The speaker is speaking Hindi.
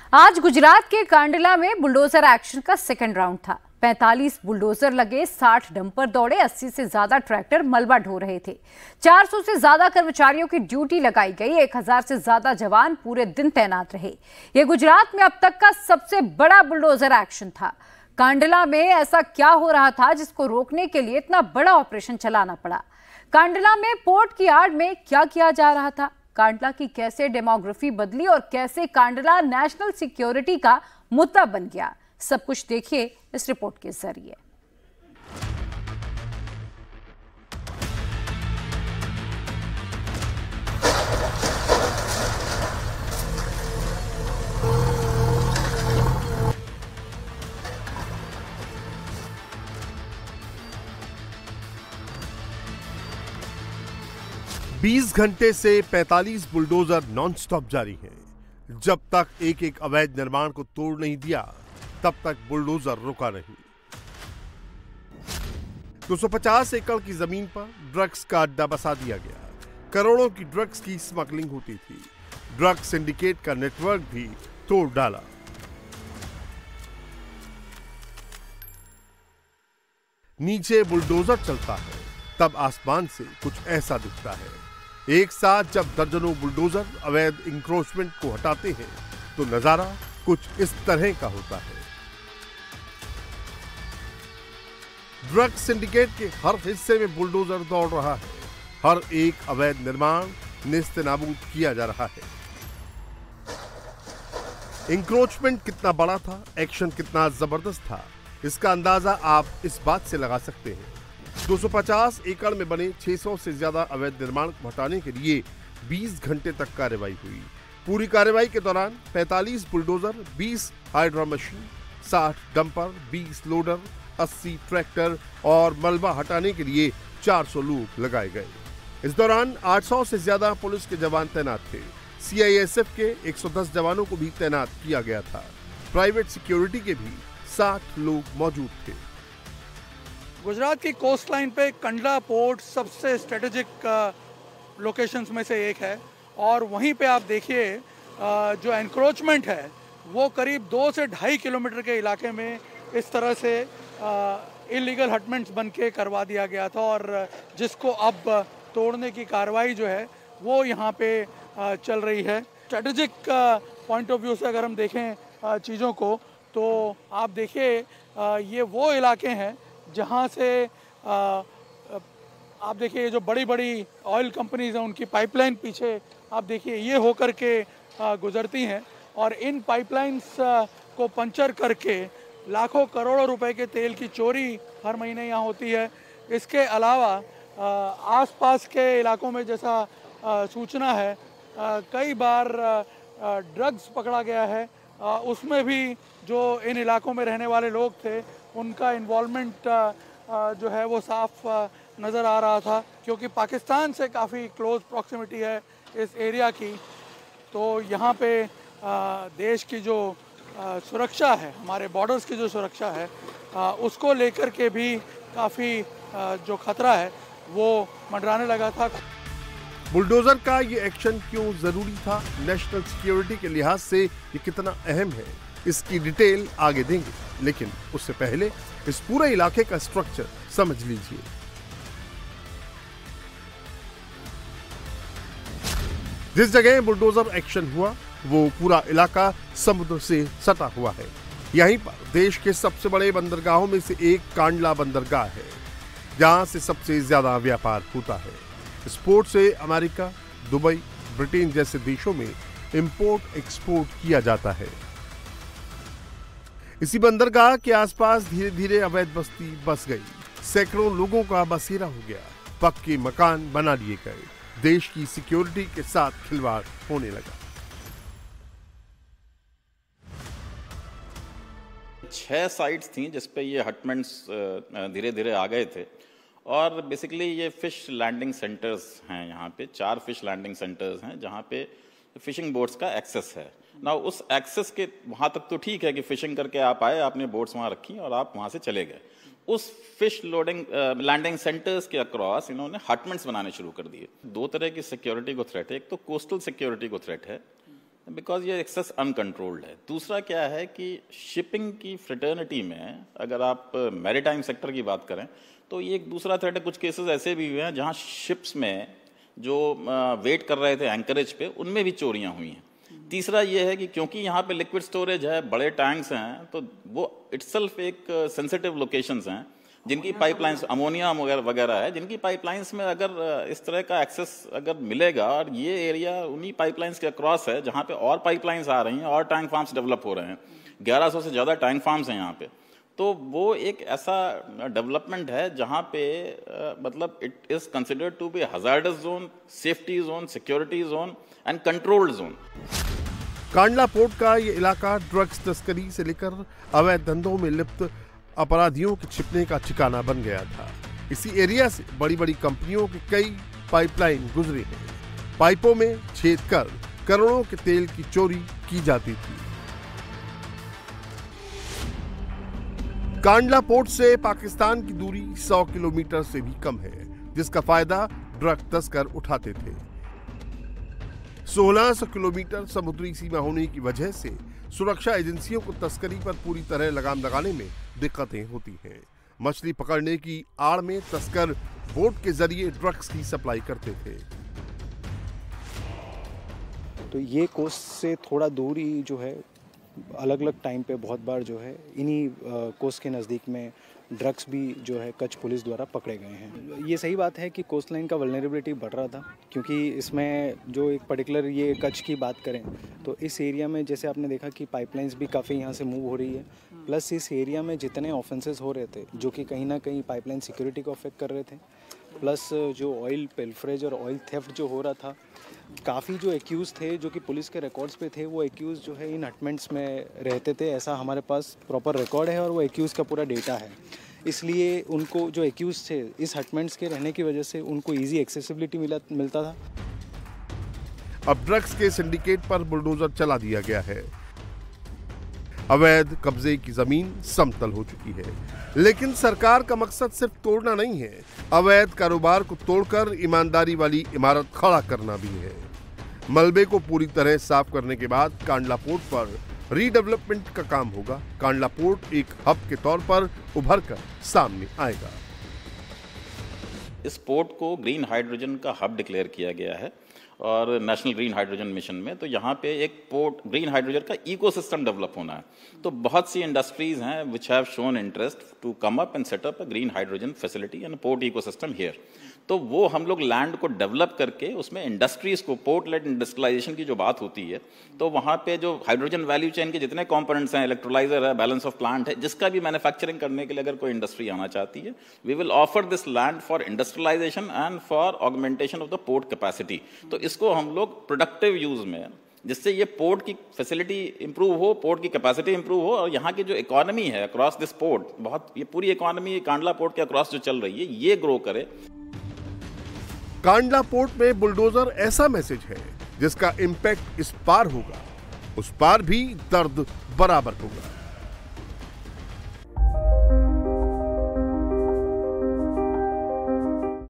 आज गुजरात के कांडला में बुलडोजर एक्शन का सेकंड राउंड था। 45 बुलडोजर लगे, 60 डंपर दौड़े, 80 से ज्यादा ट्रैक्टर मलबा ढो रहे थे। 400 से ज्यादा कर्मचारियों की ड्यूटी लगाई गई। 1000 से ज्यादा जवान पूरे दिन तैनात रहे। यह गुजरात में अब तक का सबसे बड़ा बुलडोजर एक्शन था। कांडला में ऐसा क्या हो रहा था जिसको रोकने के लिए इतना बड़ा ऑपरेशन चलाना पड़ा? कांडला में पोर्ट की आड़ में क्या किया जा रहा था? कांडला की कैसे डेमोग्राफी बदली और कैसे कांडला नेशनल सिक्योरिटी का मुद्दा बन गया, सब कुछ देखिए इस रिपोर्ट के जरिए। बीस घंटे से 45 बुलडोजर नॉनस्टॉप जारी हैं। जब तक एक एक अवैध निर्माण को तोड़ नहीं दिया, तब तक बुलडोजर रुका नहीं। 250 एकड़ की जमीन पर ड्रग्स का अड्डा बसा दिया गया। करोड़ों की ड्रग्स की स्मगलिंग होती थी। ड्रग सिंडिकेट का नेटवर्क भी तोड़ डाला। नीचे बुलडोजर चलता है, तब आसमान से कुछ ऐसा दिखता है। एक साथ जब दर्जनों बुलडोजर अवैध इंक्रोचमेंट को हटाते हैं, तो नजारा कुछ इस तरह का होता है। ड्रग सिंडिकेट के हर हिस्से में बुलडोजर दौड़ रहा है। हर एक अवैध निर्माण नेस्तनाबूद किया जा रहा है। इंक्रोचमेंट कितना बड़ा था, एक्शन कितना जबरदस्त था, इसका अंदाजा आप इस बात से लगा सकते हैं। 250 एकड़ में बने 600 से ज्यादा अवैध निर्माण को हटाने के लिए 20 घंटे तक कार्रवाई हुई। पूरी कार्रवाई के दौरान 45 bulldozer, 20 hydra machine, 60 dumper, 20 loader, 80 tractor और मलबा हटाने के लिए 400 लोग लगाए गए। इस दौरान 800 से ज्यादा पुलिस के जवान तैनात थे। CISF के 110 जवानों को भी तैनात किया गया था। प्राइवेट सिक्योरिटी के भी 60 लोग मौजूद थे। गुजरात की कोस्ट लाइन पे कंडला पोर्ट सबसे स्ट्रेटेजिक लोकेशंस में से एक है और वहीं पे आप देखिए जो एनक्रोचमेंट है वो करीब 2 से 2.5 किलोमीटर के इलाके में इस तरह से इलीगल हटमेंट्स बन के करवा दिया गया था और जिसको अब तोड़ने की कार्रवाई जो है वो यहाँ पे चल रही है। स्ट्रेटेजिक पॉइंट ऑफ व्यू से अगर हम देखें चीज़ों को, तो आप देखिए ये वो इलाके हैं जहाँ से आप देखिए ये जो बड़ी बड़ी ऑयल कंपनीज हैं उनकी पाइपलाइन पीछे आप देखिए ये होकर के गुजरती हैं और इन पाइपलाइंस को पंचर करके लाखों करोड़ों रुपए के तेल की चोरी हर महीने यहाँ होती है। इसके अलावा आसपास के इलाकों में जैसा सूचना है कई बार ड्रग्स पकड़ा गया है। उसमें भी जो इन इलाकों में रहने वाले लोग थे उनका इन्वॉल्वमेंट जो है वो साफ नज़र आ रहा था, क्योंकि पाकिस्तान से काफ़ी क्लोज प्रॉक्सिमिटी है इस एरिया की। तो यहाँ पे देश की जो सुरक्षा है, हमारे बॉर्डर्स की जो सुरक्षा है, उसको लेकर के भी काफ़ी जो खतरा है वो मंडराने लगा था। बुलडोजर का ये एक्शन क्यों जरूरी था, नेशनल सिक्योरिटी के लिहाज से ये कितना अहम है, इसकी डिटेल आगे देंगे, लेकिन उससे पहले इस पूरे इलाके का स्ट्रक्चर समझ लीजिए। जिस जगह बुलडोजर एक्शन हुआ वो पूरा इलाका समुद्र से सटा हुआ है। यहीं पर देश के सबसे बड़े बंदरगाहों में से एक कांडला बंदरगाह है, जहां से सबसे ज्यादा व्यापार होता है। इस पोर्ट से अमेरिका, दुबई, ब्रिटेन जैसे देशों में इंपोर्ट एक्सपोर्ट किया जाता है। इसी बंदरगाह के आसपास धीरे धीरे अवैध बस्ती बस गई। सैकड़ों लोगों का बसेरा हो गया। पक्के मकान बना लिए गए। देश की सिक्योरिटी के साथ खिलवाड़ होने लगा। 6 साइट्स थी जिसपे ये हटमेंट्स धीरे धीरे आ गए थे और बेसिकली ये फिश लैंडिंग सेंटर्स हैं। यहाँ पे 4 फिश लैंडिंग सेंटर्स हैं जहाँ पे फिशिंग बोट्स का एक्सेस है ना। उस एक्सेस के वहाँ तक तो ठीक है कि फिशिंग करके आप आए, आपने बोट्स वहाँ रखी और आप वहाँ से चले गए। उस फिश लोडिंग लैंडिंग सेंटर्स के अक्रॉस इन्होंने हटमेंट्स बनाने शुरू कर दिए। 2 तरह की सिक्योरिटी को थ्रेट है। एक तो कोस्टल सिक्योरिटी को थ्रेट है बिकॉज ये एक्सेस अनकंट्रोल्ड है। दूसरा क्या है कि शिपिंग की फ्रेटर्निटी में अगर आप मैरीटाइम सेक्टर की बात करें तो ये एक दूसरा थ्रेट है। कुछ केसेस ऐसे भी हुए हैं जहां शिप्स में जो वेट कर रहे थे एंकरेज पे, उनमें भी चोरियां हुई हैं। तीसरा ये है कि क्योंकि यहाँ पे लिक्विड स्टोरेज है, बड़े टैंक्स हैं, तो वो इटसेल्फ एक सेंसिटिव लोकेशंस हैं जिनकी पाइपलाइंस, अमोनिया वगैरह है, जिनकी पाइपलाइंस में अगर इस तरह का एक्सेस अगर मिलेगा, और ये एरिया उन्हीं पाइपलाइंस के अक्रॉस है जहाँ पे और पाइपलाइंस आ रही हैं और टैंक फार्म्स डेवलप हो रहे हैं। 1100 से ज़्यादा टैंक फार्म्स हैं यहाँ पे। तो वो एक ऐसा डेवलपमेंट है जहाँ पे मतलब it is considered to be hazardous zone, safety zone, security zone and controlled zone. Kandla port का ये इलाका ड्रग्स तस्करी से लेकर अवैध धंधों में लिप्त अपराधियों के छिपने का ठिकाना बन गया था। इसी एरिया से बड़ी बड़ी कंपनियों की कई पाइपलाइन गुजरी हैं। पाइपों में छेद कर करोड़ों के तेल की चोरी की जाती थी। कांडला पोर्ट से पाकिस्तान की दूरी 100 किलोमीटर से भी कम है, जिसका फायदा ड्रग तस्कर उठाते थे। 1600 किलोमीटर समुद्री सीमा होने की वजह से सुरक्षा एजेंसियों को तस्करी पर पूरी तरह लगाम लगाने में दिक्कतें होती हैं। मछली पकड़ने की आड़ में तस्कर बोट के जरिए ड्रग्स की सप्लाई करते थे। तो ये कोस्ट से थोड़ा दूरी जो है, अलग अलग टाइम पे बहुत बार जो है इन्हीं कोस्ट के नज़दीक में ड्रग्स भी जो है कच्छ पुलिस द्वारा पकड़े गए हैं। ये सही बात है कि कोस्ट लाइन का वल्नरेबिलिटी बढ़ रहा था, क्योंकि इसमें जो एक पर्टिकुलर ये कच्छ की बात करें तो इस एरिया में जैसे आपने देखा कि पाइपलाइंस भी काफ़ी यहाँ से मूव हो रही है, प्लस इस एरिया में जितने ऑफेंसेस हो रहे थे जो कि कहीं ना कहीं पाइपलाइन सिक्योरिटी को अफेक्ट कर रहे थे, प्लस जो ऑयल पिल्फरेज और ऑयल थेफ्ट जो हो रहा था, काफ़ी जो एक्यूज़ थे जो कि पुलिस के रिकॉर्ड्स पे थे, वो एक्यूज़ जो है इन हटमेंट्स में रहते थे। ऐसा हमारे पास प्रॉपर रिकॉर्ड है और वो एक्यूज़ का पूरा डेटा है। इसलिए उनको जो एक्यूज़ थे इस हटमेंट्स के रहने की वजह से उनको इजी एक्सेसिबिलिटी मिलता था। अब ड्रग्स के सिंडिकेट पर बुलडोजर चला दिया गया है। अवैध कब्जे की जमीन समतल हो चुकी है, लेकिन सरकार का मकसद सिर्फ तोड़ना नहीं है, अवैध कारोबार को तोड़कर ईमानदारी वाली इमारत खड़ा करना भी है। मलबे को पूरी तरह साफ करने के बाद कांडला पोर्ट पर रीडेवलपमेंट का काम होगा। कांडला पोर्ट एक हब के तौर पर उभर कर सामने आएगा। इस पोर्ट को ग्रीन हाइड्रोजन का हब डिक्लेयर किया गया है और नेशनल ग्रीन हाइड्रोजन मिशन में, तो यहाँ पे एक पोर्ट ग्रीन हाइड्रोजन का इकोसिस्टम डेवलप होना है। तो बहुत सी इंडस्ट्रीज हैं which have shown interest to come up and set up a green hydrogen facility and port ecosystem here. तो वो हम लोग लैंड को डेवलप करके उसमें इंडस्ट्रीज को, पोर्ट लेड इंडस्ट्रियलाइजेशन की जो बात होती है, तो वहाँ पे जो हाइड्रोजन वैल्यू चेन के जितने कंपोनेंट्स हैं, इलेक्ट्रोलाइजर है, बैलेंस ऑफ प्लांट है, जिसका भी मैन्युफैक्चरिंग करने के लिए अगर कोई इंडस्ट्री आना चाहती है, we will offer this land for industrialisation and for augmentation of the port capacity. तो इसको हम लोग प्रोडक्टिव यूज में, जिससे ये पोर्ट की फैसिलिटी इंप्रूव हो, पोर्ट की कैपेसिटी इंप्रूव हो, और यहाँ की जो इकोनॉमी है अक्रॉस दिस पोर्ट, बहुत ये पूरी इकोनॉमी कांडला पोर्ट के अक्रॉस जो चल रही है, ये ग्रो करे। कांडला पोर्ट में बुलडोजर ऐसा मैसेज है जिसका इंपैक्ट इस पार होगा, उस पार भी दर्द बराबर होगा।